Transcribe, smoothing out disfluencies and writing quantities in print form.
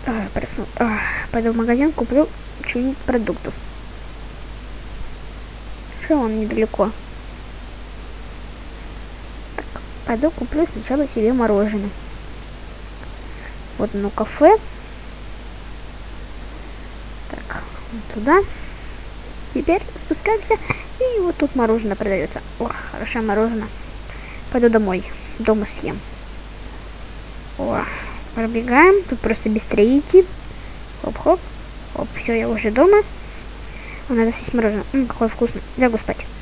Пойду в магазин, куплю что-нибудь продуктов. Что он недалеко? Так, пойду куплю сначала себе мороженое. Вот оно кафе. Так, вот туда. Теперь спускаемся, и вот тут мороженое продается. О, хорошее мороженое. Пойду домой. Дома съем. О, пробегаем. Тут просто быстрее идти. Хоп-хоп. Оп, все, я уже дома. Надо съесть мороженое. Какое вкусное. Лягу спать.